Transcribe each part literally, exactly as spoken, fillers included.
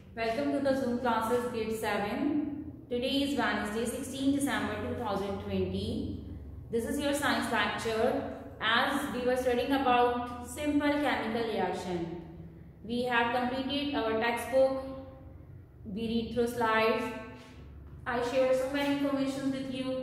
Welcome to the Zoom classes grade seven. Today is Wednesday, sixteenth December two thousand twenty. This is your science lecture as we were studying about simple chemical reaction. We have completed our textbook. We read through slides. I share so many information with you.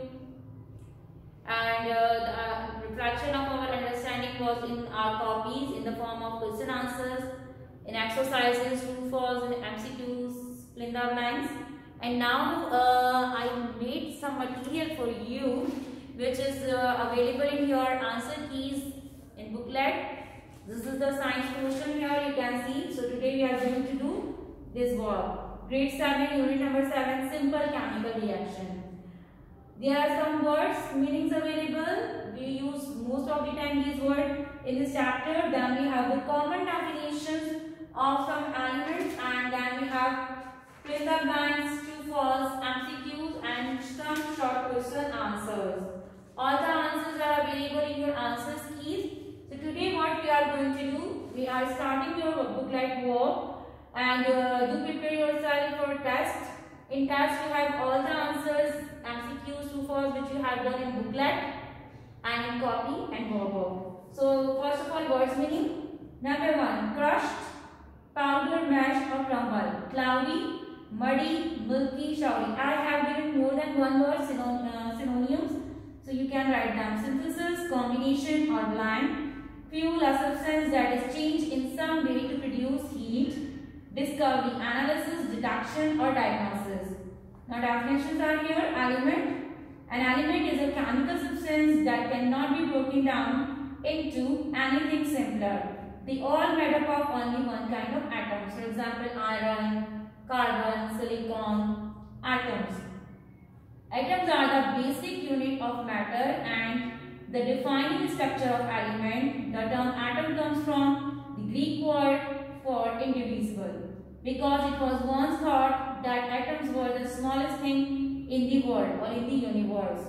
And uh, the uh, reflection of our understanding was in our copies in the form of question answers, in exercises, true false, and M C Qs, fill in the blanks. And now uh, I made some material for you which is uh, available in your answer keys in booklet. This is the science portion here, you can see. So today we are going to do this work. Grade seven, unit number seven, simple chemical reaction. There are some words, meanings available. We use most of the time these words in this chapter. Then we have the common definitions of some elements, and then we have fill the blanks, true, false, M C Qs, and some short question answers. All the answers are available in your answers keys. So today what we are going to do, we are starting your booklet work, and uh, do prepare yourself for test. In test you have all the answers, M C Qs, true, false, which you have done in booklet and in copy and homework. So first of all, words meaning. Number one, crushed, powder, mash or crumble. Cloudy, muddy, milky, showery. I have given more than one word synon uh, synonyms, so you can write them. Synthesis, combination or blend. Fuel, a substance that is changed in some way to produce heat. Discovery, analysis, detection or diagnosis. Now definitions are here. Element. An element is a chemical substance that cannot be broken down into anything simpler. They all made up of only one kind of atoms. For example, iron, carbon, silicon, atoms. Atoms are the basic unit of matter and the defining structure of element. The term atom comes from the Greek word for indivisible, because it was once thought that atoms were the smallest thing in the world or in the universe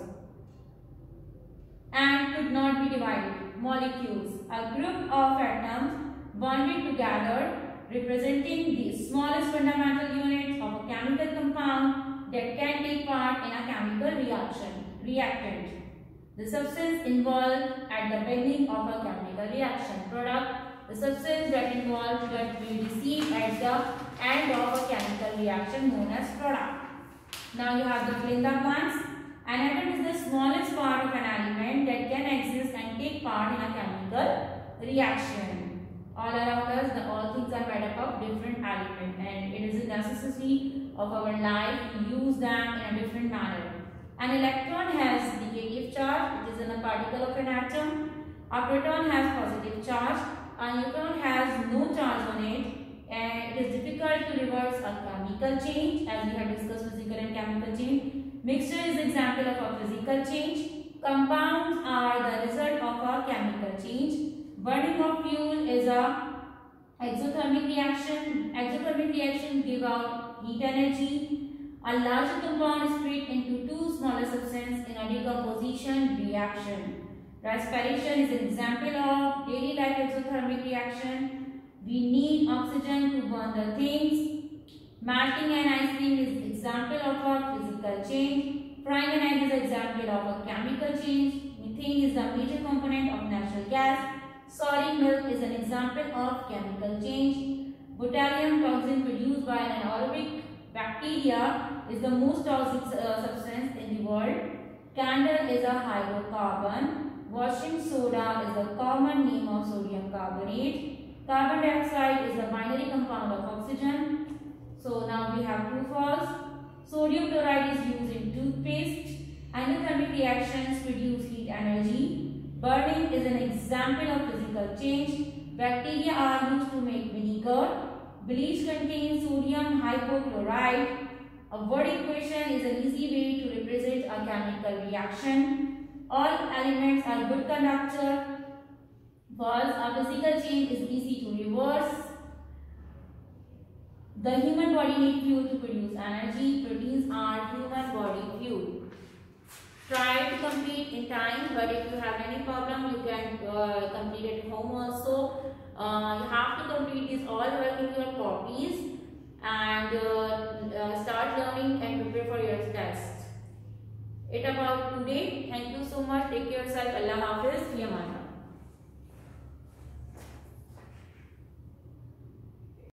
and could not be divided. Molecules, a group of atoms bonded together representing the smallest fundamental unit of a chemical compound that can take part in a chemical reaction. Reactant, the substance involved at the beginning of a chemical reaction. Product, the substance that involved that we receive at the end of a chemical reaction known as product. Now you have the fill in the blanks. An atom is the smallest part of an element that can exist and take part in a chemical reaction. All around us, the all things are made up of different elements, and it is a necessity of our life to use them in a different manner. An electron has negative charge, it is in a particle of an atom. A proton has positive charge. A neutron has no charge on it, and it is difficult to reverse a chemical change, as we have discussed physical and chemical change. Mixture is an example of a physical change. Compounds are the result of a chemical change. Burning of fuel is a exothermic reaction. Exothermic reaction give out heat energy. A larger compound is split into two smaller substances in a decomposition reaction. Respiration is an example of daily life exothermic reaction. We need oxygen to burn the things. Melting an ice cream is an example of a physical change. Frying an egg is an example of a chemical change. Methane is the major component of natural gas. Soaring milk is an example of chemical change. Botulinum toxin produced by an anaerobic bacteria is the most toxic uh, substance in the world. Candle is a hydrocarbon. Washing soda is the common name of sodium carbonate. Carbon dioxide is the binary compound of oxygen. So now we have true false. Sodium chloride is used in toothpaste. Endothermic reactions produce heat energy. Burning is an example of physical change. Bacteria are used to make vinegar. Bleach contains sodium hypochlorite. A word equation is an easy way to represent a chemical reaction. All elements are good conductor. False, a physical change is easy to reverse. The human body needs fuel to produce energy. Proteins are human body fuel. Try to complete in time, but if you have any problem, you can uh, complete at home also. Uh, you have to complete this all work in your copies, and and uh, uh, start learning and prepare for your test. It about today. Thank you so much. Take care of yourself. Allah Hafiz. Fi Aman Allah.